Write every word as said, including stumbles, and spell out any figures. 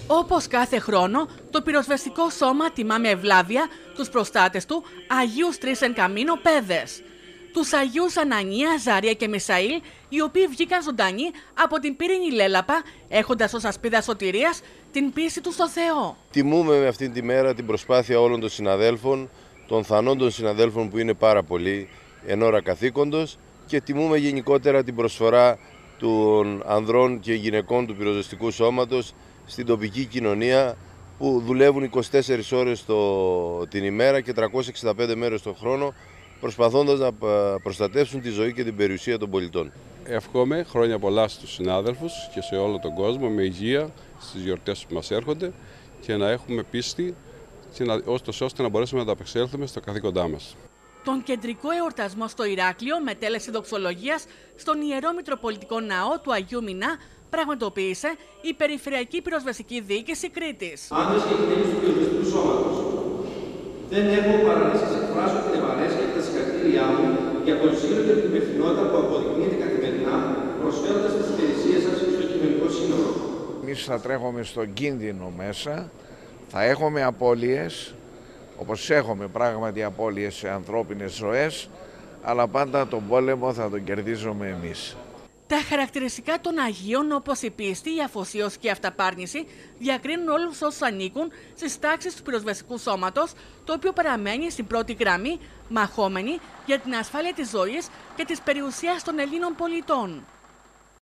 Όπως κάθε χρόνο, το πυροσβεστικό σώμα τιμά με ευλάβεια τους προστάτες του Αγίους Τρεις εν Καμίνο Πέδες. Τους Αγίους Ανανία, Ζαρία και Μισαήλ, οι οποίοι βγήκαν ζωντανοί από την πύρινη λέλαπα, έχοντας ως ασπίδα σωτηρίας την πίστη τους στο Θεό. Τιμούμε με αυτήν τη μέρα την προσπάθεια όλων των συναδέλφων, των θανόντων συναδέλφων που είναι πάρα πολλοί εν ώρα καθήκοντος, και τιμούμε γενικότερα την προσφορά των ανδρών και γυναικών του πυροσβεστικού σώματος στην τοπική κοινωνία, που δουλεύουν είκοσι τέσσερις ώρες το, την ημέρα και τριακόσιες εξήντα πέντε μέρες το χρόνο, προσπαθώντας να προστατεύσουν τη ζωή και την περιουσία των πολιτών. Εύχομαι χρόνια πολλά στους συνάδελφους και σε όλο τον κόσμο, με υγεία στις γιορτές που μας έρχονται, και να έχουμε πίστη και να, ώστε να μπορέσουμε να ανταπεξέλθουμε στο καθήκοντά μας. Τον κεντρικό εορτασμό στο Ηράκλειο με τέλεση δοξολογίας στον Ιερό Μητροπολιτικό Ναό του Αγίου Μινά πραγματοποίησε η Περιφερειακή Πυροσβεστική Διοίκηση Κρήτης. Άντρες και γυναίκες του πυροσβεστικού σώματος, δεν έχω παρά να σας εκφράσω την ευαρέσκεια και τα συγχαρητήριά μου για το ζήλο και την υπευθυνότητα που αποδεικνύεται καθημερινά, προσφέροντας τις υπηρεσίες σας στο κοινωνικό σύνολο. Εμείς θα τρέχουμε στον κίνδυνο μέσα, θα έχουμε απώλειες, όπως έχουμε πράγματι απώλειες σε ανθρώπινες ζωές, αλλά πάντα τον πόλεμο θα τον κερδίζουμε εμείς. Τα χαρακτηριστικά των Αγίων, όπως η πίστη, η αφοσίωση και η αυταπάρνηση, διακρίνουν όλους όσους ανήκουν στις τάξεις του πυροσβεστικού σώματος, το οποίο παραμένει στην πρώτη γραμμή, μαχόμενοι για την ασφάλεια της ζωής και της περιουσίας των Ελλήνων πολιτών.